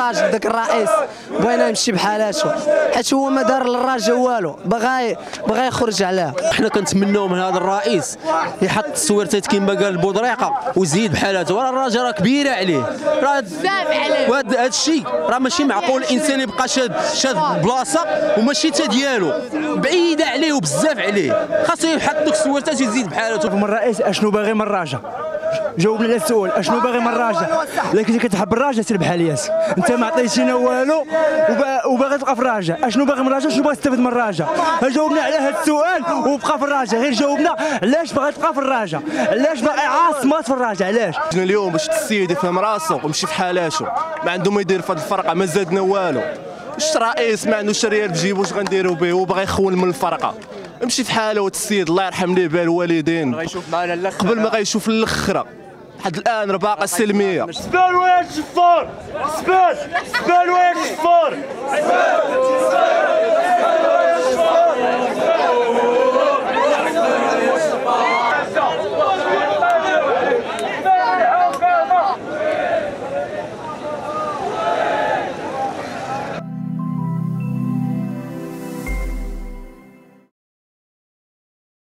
الراجل ذاك الرئيس بغينا يمشي بحالاته، حيت هو ما دار للراجل والو، بغا يخرج عليه. حنا كنتمناو من هذا الرئيس يحط التصويرتات كما قال بودريقه ويزيد بحالاته، وراه الراجل راه كبيره عليه، راه بزاف عليه، وهذا الشيء راه ماشي معقول الانسان يبقى شاد بلاصه وماشي تا ديالو، بعيده عليه وبزاف عليه، خاصو يحط دوك التصويرتات ويزيد بحالاته. من الرئيس اشنو باغي من الراجل؟ جاوبنا على السؤال، اشنو باغي من الراجل؟ لكن انت كتحب الراجل سير بحاليات، انت ما عطيتينا والو وباغي تبقى في الراجل، اشنو باغي من الراجل؟ شنو باغي تستافد من الراجل؟ جاوبنا على هذا السؤال وبقى في الراجل، غير جاوبنا علاش باغي تبقى في الراجل؟ علاش باغي عاصمات في الراجل؟ علاش؟ جينا اليوم باش السيد يفهم راسو ويمشي في حالاته، ما عنده ما يدير في هذه الفرقه، ما زادنا والو. شت رئيس ما عندوش ريال في جيبو، واش غنديرو به؟ هو باغي يخون من الفرقه، امشي في حاله السيد الله يرحم ليه بال الوالدين قبل ما غيشوف الاخره. لحد الان باقا سلميه. سبال وياك شفار، سبال وياك شفار.